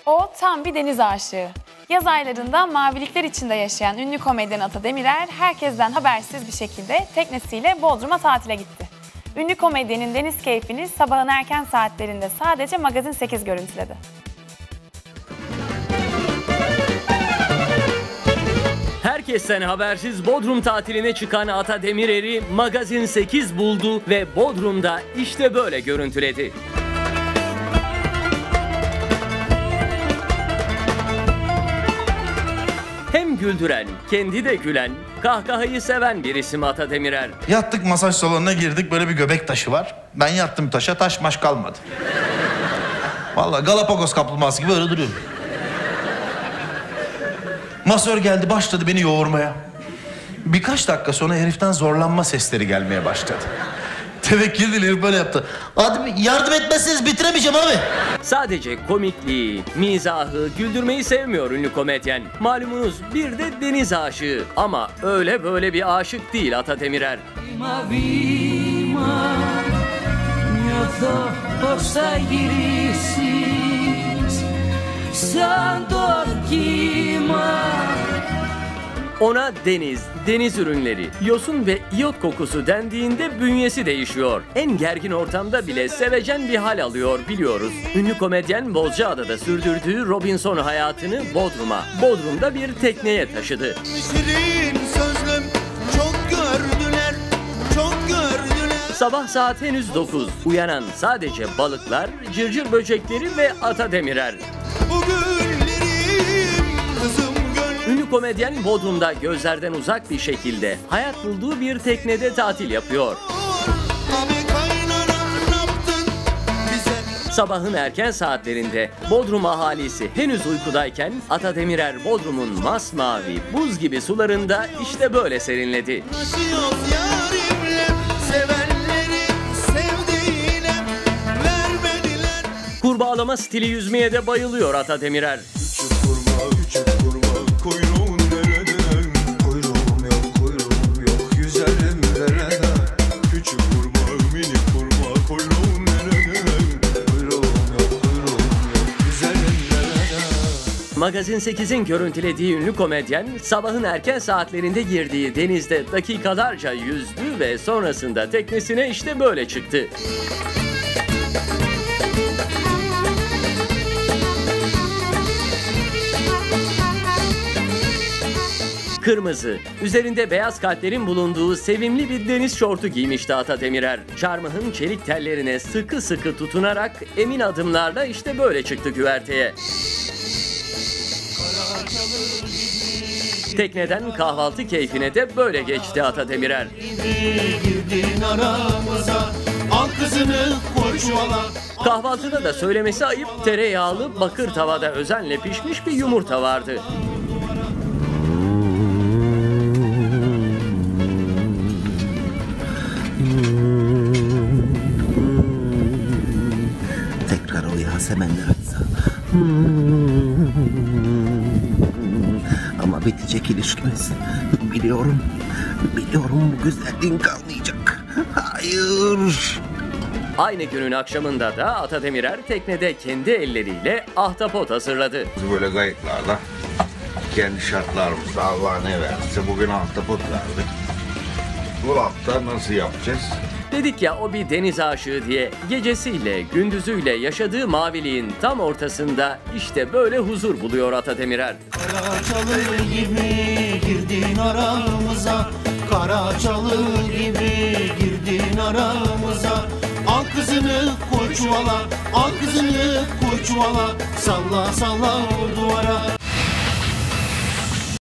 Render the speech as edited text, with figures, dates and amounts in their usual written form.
O tam bir deniz aşığı. Yaz aylarında mavilikler içinde yaşayan ünlü komedyen Ata Demirer herkesten habersiz bir şekilde teknesiyle Bodrum'a tatile gitti. Ünlü komedyenin deniz keyfini sabahın erken saatlerinde sadece Magazin 8 görüntüledi. Herkesten habersiz Bodrum tatiline çıkan Ata Demirer'i Magazin 8 buldu ve Bodrum'da işte böyle görüntüledi. Hem güldüren, kendi de gülen, kahkahayı seven bir isim Ata Demirer. Yattık, masaj salonuna girdik, böyle bir göbek taşı var. Ben yattım taşa, taş maş kalmadı. Vallahi Galapagos kaplumbağası gibi öyle duruyorum. Masör geldi, başladı beni yoğurmaya. Birkaç dakika sonra heriften zorlanma sesleri gelmeye başladı. Tevekkül değil, herif böyle yaptı. Abi yardım etmezseniz bitiremeyeceğim abi. Sadece komikliği, mizahı, güldürmeyi sevmiyor ünlü komedyen. Malumunuz bir de deniz aşığı. Ama öyle böyle bir aşık değil Ata Demirer. Ona deniz, deniz ürünleri, yosun ve iyot kokusu dendiğinde bünyesi değişiyor. En gergin ortamda bile sevecen bir hal alıyor biliyoruz. Ünlü komedyen Bozcaada'da sürdürdüğü Robinson hayatını Bodrum'a, Bodrum'da bir tekneye taşıdı. Sabah saat henüz 9. Uyanan sadece balıklar, cırcır böcekleri ve Ata Demirer. Ünlü komedyen Bodrum'da gözlerden uzak bir şekilde hayat bulduğu bir teknede tatil yapıyor. Sabahın erken saatlerinde Bodrum ahalisi henüz uykudayken Ata Demirer Bodrum'un masmavi, buz gibi sularında işte böyle serinledi. Kurbağalama stili yüzmeye de bayılıyor Ata Demirer. Magazin 8'in görüntülediği ünlü komedyen, sabahın erken saatlerinde girdiği denizde dakikalarca yüzdü ve sonrasında teknesine işte böyle çıktı. Kırmızı, üzerinde beyaz kalplerin bulunduğu sevimli bir deniz şortu giymişti Ata Demirer. Çarmıhın çelik tellerine sıkı sıkı tutunarak emin adımlarla işte böyle çıktı güverteye. Tekneden kahvaltı keyfine de böyle geçti Ata Demirer. Kahvaltıda da söylemesi ayıp tereyağlı bakır tavada özenle pişmiş bir yumurta vardı. Tekrar o Yasemenler açsa. Ama bitecek ilişkimiz. Biliyorum. Biliyorum bu güzelliğin kalmayacak. Hayır. Aynı günün akşamında da Ata Demirer teknede kendi elleriyle ahtapot hazırladı. Biz böyle kayıtlarla kendi şartlarımızda Allah ne verse bugün ahtapot verdik. Bu hafta nasıl yapacağız? Dedik ya o bir deniz aşığı diye gecesiyle gündüzüyle yaşadığı maviliğin tam ortasında işte böyle huzur buluyor Ata Demirer. Kara çalı gibi girdin aramıza, kara çalı gibi girdin aramıza. Al kızını koy çuvala, al kızını koy çuvala, salla salla o duvara.